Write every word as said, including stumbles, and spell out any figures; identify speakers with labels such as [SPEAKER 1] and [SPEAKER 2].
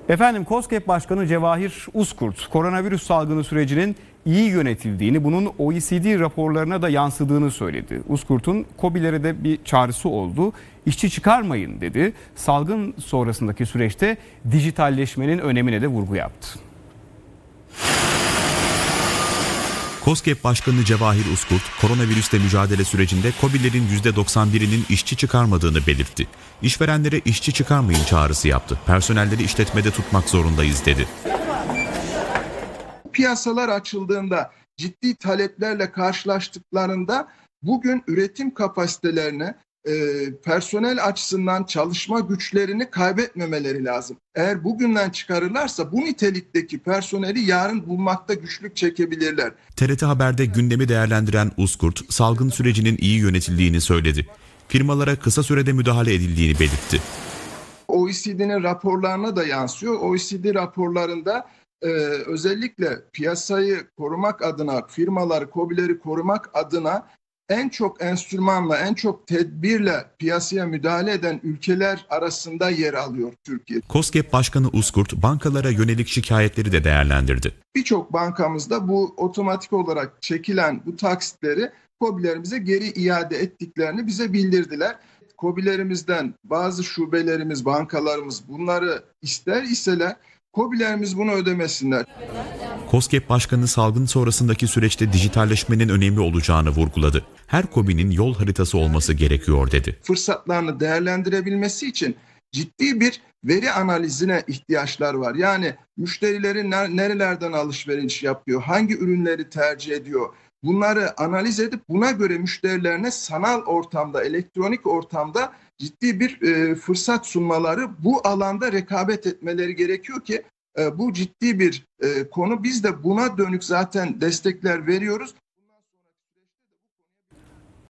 [SPEAKER 1] Efendim KOSGEB Başkanı Cevahir Uzkurt, koronavirüs salgını sürecinin iyi yönetildiğini, bunun O E C D raporlarına da yansıdığını söyledi. Uzkurt'un KOBİ'lere de bir çağrısı oldu. İşçi çıkarmayın dedi. Salgın sonrasındaki süreçte dijitalleşmenin önemine de vurgu yaptı.
[SPEAKER 2] KOSGEB Başkanı Cevahir Uzkurt, koronavirüsle mücadele sürecinde KOBİ'lerin yüzde doksan birinin işçi çıkarmadığını belirtti. İşverenlere işçi çıkarmayın çağrısı yaptı. Personelleri işletmede tutmak zorundayız dedi.
[SPEAKER 3] Piyasalar açıldığında, ciddi taleplerle karşılaştıklarında bugün üretim kapasitelerini, e, personel açısından çalışma güçlerini kaybetmemeleri lazım. Eğer bugünden çıkarırlarsa bu nitelikteki personeli yarın bulmakta güçlük çekebilirler.
[SPEAKER 2] T R T Haber'de gündemi değerlendiren Uzkurt, salgın sürecinin iyi yönetildiğini söyledi. Firmalara kısa sürede müdahale edildiğini belirtti.
[SPEAKER 3] O E C D'nin raporlarına da yansıyor. O E C D raporlarında Ee, özellikle piyasayı korumak adına, firmaları, KOBİ'leri korumak adına en çok enstrümanla, en çok tedbirle piyasaya müdahale eden ülkeler arasında yer alıyor Türkiye.
[SPEAKER 2] KOSGEB Başkanı Uzkurt, bankalara yönelik şikayetleri de değerlendirdi.
[SPEAKER 3] Birçok bankamızda bu otomatik olarak çekilen bu taksitleri KOBİ'lerimize geri iade ettiklerini bize bildirdiler. KOBİ'lerimizden bazı şubelerimiz, bankalarımız bunları ister iseler KOBİ'lerimiz bunu ödemesinler.
[SPEAKER 2] KOSGEB Başkanı salgın sonrasındaki süreçte dijitalleşmenin önemli olacağını vurguladı. Her KOBİ'nin yol haritası olması gerekiyor dedi.
[SPEAKER 3] Fırsatlarını değerlendirebilmesi için ciddi bir veri analizine ihtiyaçlar var. Yani müşterileri nerelerden alışveriş yapıyor, hangi ürünleri tercih ediyor? Bunları analiz edip buna göre müşterilerine sanal ortamda, elektronik ortamda ciddi bir e, fırsat sunmaları, bu alanda rekabet etmeleri gerekiyor ki e, bu ciddi bir e, konu. Biz de buna dönük zaten destekler veriyoruz.